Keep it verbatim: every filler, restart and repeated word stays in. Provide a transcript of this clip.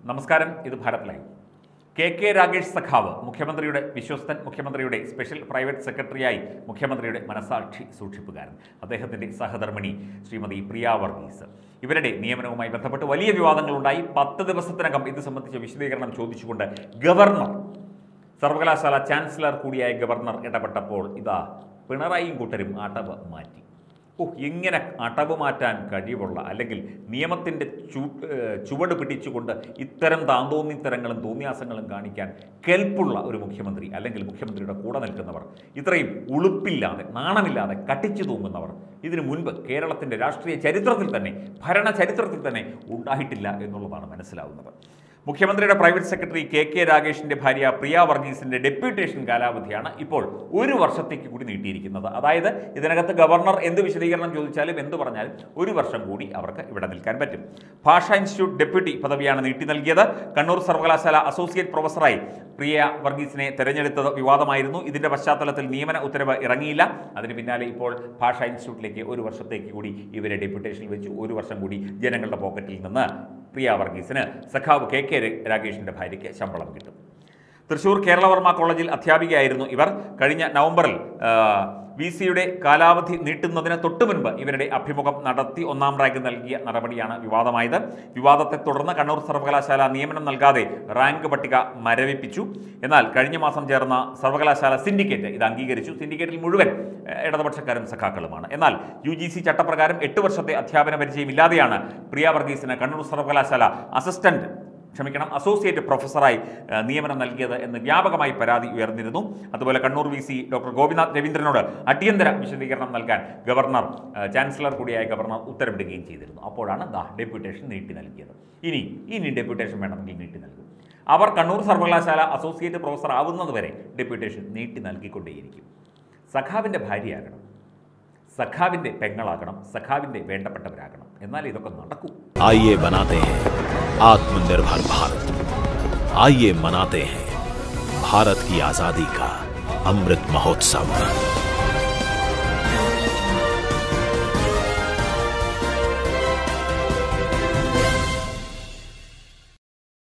നമസ്കാരം, ഇത് Bharat live. K K Ragesh സഖാവ് മുഖ്യമന്ത്രിയുടെ വിശ്വസ്തൻ, മുഖ്യമന്ത്രിയുടെ സ്പെഷ്യൽ പ്രൈവറ്റ് സെക്രട്ടറിയായി മുഖ്യമന്ത്രിയുടെ മനസാക്ഷി സൂക്ഷിപ്പുകാരൻ, അദ്ദേഹത്തിൻ്റെ സഹധർമ്മിണി ശ്രീമതി പ്രിയ വർഗീസ്, ഇവരുടെ നിയമനവുമായി ബന്ധപ്പെട്ട് വലിയ വിവാദങ്ങളുണ്ടായി. പത്ത് ദിവസത്തിനകം ഇത് സംബന്ധിച്ച വിശദീകരണം ചോദിച്ചുകൊണ്ട് ഗവർണർ, സർവകലാശാല ചാൻസലർ കൂടിയായ ഗവർണർ ഇടപെട്ടപ്പോൾ ഇതാ പിണറായിയും കൂട്ടരും അടവ് മാറ്റി. ഓ, ഇങ്ങനെ അടവ് മാറ്റാൻ കഴിവുള്ള, അല്ലെങ്കിൽ നിയമത്തിൻ്റെ ചു ചുവട് പിടിച്ചുകൊണ്ട് ഇത്തരം താന്തോന്നിത്തരങ്ങളും തോന്നിയാസങ്ങളും കാണിക്കാൻ കെൽപ്പുള്ള ഒരു മുഖ്യമന്ത്രി, അല്ലെങ്കിൽ മുഖ്യമന്ത്രിയുടെ കൂടെ നിൽക്കുന്നവർ, ഇത്രയും ഉളുപ്പില്ലാതെ നാണമില്ലാതെ കട്ടിച്ചു തൂങ്ങുന്നവർ ഇതിനു മുൻപ് കേരളത്തിൻ്റെ രാഷ്ട്രീയ ചരിത്രത്തിൽ തന്നെ, ഭരണ ചരിത്രത്തിൽ തന്നെ ഉണ്ടായിട്ടില്ല എന്നുള്ളതാണ് മനസ്സിലാവുന്നത്. മുഖ്യമന്ത്രിയുടെ പ്രൈവറ്റ് സെക്രട്ടറി കെ കെ രാഗേഷിൻ്റെ ഭാര്യ പ്രിയ വർഗീസിൻ്റെ ഡെപ്യൂട്ടേഷൻ കാലാവധിയാണ് ഇപ്പോൾ ഒരു വർഷത്തേക്ക് കൂടി നീട്ടിയിരിക്കുന്നത്. അതായത് ഇതിനകത്ത് ഗവർണർ എന്ത് വിശദീകരണം ചോദിച്ചാലും എന്ത് പറഞ്ഞാലും ഒരു വർഷം കൂടി അവർക്ക് ഇവിടെ നിൽക്കാൻ പറ്റും. ഭാഷാ ഇൻസ്റ്റിറ്റ്യൂട്ട് ഡെപ്യൂട്ടി പദവിയാണ് നീട്ടി നൽകിയത്. കണ്ണൂർ സർവകലാശാല അസോസിയേറ്റ് പ്രൊഫസറായി പ്രിയ വർഗീസിനെ തെരഞ്ഞെടുത്തത് വിവാദമായിരുന്നു. ഇതിൻ്റെ പശ്ചാത്തലത്തിൽ നിയമന ഉത്തരവ് ഇറങ്ങിയില്ല. അതിന് പിന്നാലെ ഇപ്പോൾ ഭാഷാ ഇൻസ്റ്റിറ്റ്യൂട്ടിലേക്ക് ഒരു വർഷത്തേക്ക് കൂടി ഇവരെ ഡെപ്യൂട്ടേഷനിൽ വെച്ചു. ഒരു വർഷം കൂടി ജനങ്ങളുടെ പോക്കറ്റിൽ നിന്ന് പ്രിയ വർഗീസിന് സഖാവ് കെ കെ രാഗേഷിൻ്റെ ഭാര്യയ്ക്ക് ശമ്പളം കിട്ടും. തൃശൂർ കേരളവർമ്മ കോളേജിൽ അധ്യാപികയായിരുന്നു ഇവർ. കഴിഞ്ഞ നവംബറിൽ വി സിയുടെ കാലാവധി നീട്ടുന്നതിന് തൊട്ടു മുൻപ് ഇവരുടെ അഭിമുഖം നടത്തി ഒന്നാം റാങ്ക് നൽകിയ നടപടിയാണ് വിവാദമായത്. വിവാദത്തെ തുടർന്ന് കണ്ണൂർ സർവകലാശാല നിയമനം നൽകാതെ റാങ്ക് പട്ടിക മരവിപ്പിച്ചു. എന്നാൽ കഴിഞ്ഞ മാസം ചേർന്ന സർവകലാശാല സിൻഡിക്കേറ്റ് ഇത് അംഗീകരിച്ചു. സിൻഡിക്കേറ്റിൽ മുഴുവൻ ഇടതുപക്ഷക്കാരും സഖാക്കളുമാണ്. എന്നാൽ യു ജി സി ചട്ടപ്രകാരം എട്ട് വർഷത്തെ അധ്യാപന പരിചയം ഇല്ലാതെയാണ് പ്രിയ വർഗീസിന് കണ്ണൂർ സർവകലാശാല അസിസ്റ്റന്റ് ക്ഷമിക്കണം അസോസിയേറ്റ് പ്രൊഫസറായി നിയമനം നൽകിയത് എന്ന് വ്യാപകമായി പരാതി ഉയർന്നിരുന്നു. അതുപോലെ Kannur V C doctor Gopinath രവീന്ദ്രനോട് അടിയന്തര വിശദീകരണം നൽകാൻ ഗവർണർ, ചാൻസലർ കൂടിയായ ഗവർണർ ഉത്തരവിടുകയും ചെയ്തിരുന്നു. അപ്പോഴാണ് ദാ ഡെപ്യൂട്ടേഷൻ നീട്ടി നൽകിയത്. ഇനി ഇനി ഡെപ്യൂട്ടേഷൻ വേണമെങ്കിൽ നീട്ടി നൽകും. അവർ കണ്ണൂർ സർവകലാശാല അസോസിയേറ്റ് പ്രൊഫസർ ആവുന്നത് വരെ ഡെപ്യൂട്ടേഷൻ നീട്ടി നൽകിക്കൊണ്ടേയിരിക്കും. സഖാവിൻ്റെ ഭാര്യയാകണം, സഖാവിൻ്റെ പെങ്ങളാകണം, സഖാവിൻ്റെ വേണ്ടപ്പെട്ടവരാകണം, എന്നാൽ ഇതൊക്കെ നടക്കൂ. आइए बनाते हैं आत्मनिर्भर भारत, आइए मनाते हैं भारत की आजादी का अमृत महोत्सव।